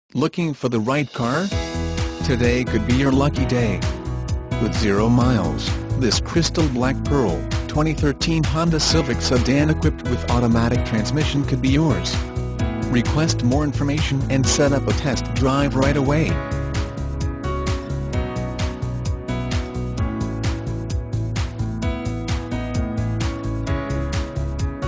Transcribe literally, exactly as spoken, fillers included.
Looking for the right car? Today could be your lucky day. With zero miles, this crystal black pearl, twenty thirteen Honda Civic Sedan equipped with automatic transmission could be yours. Request more information and set up a test drive right away.